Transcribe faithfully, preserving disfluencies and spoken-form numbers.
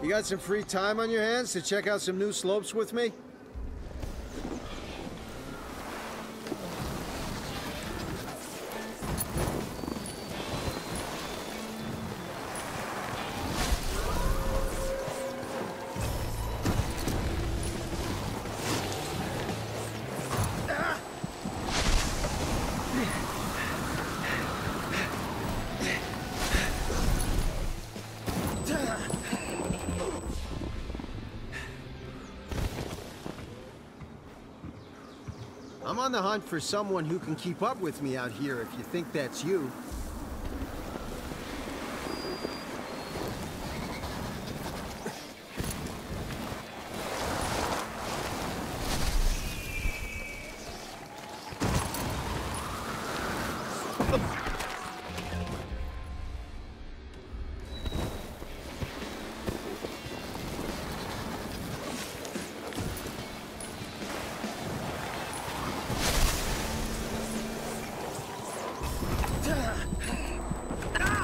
You got some free time on your hands to check out some new slopes with me? I'm on the hunt for someone who can keep up with me out here, if you think that's you. Ah!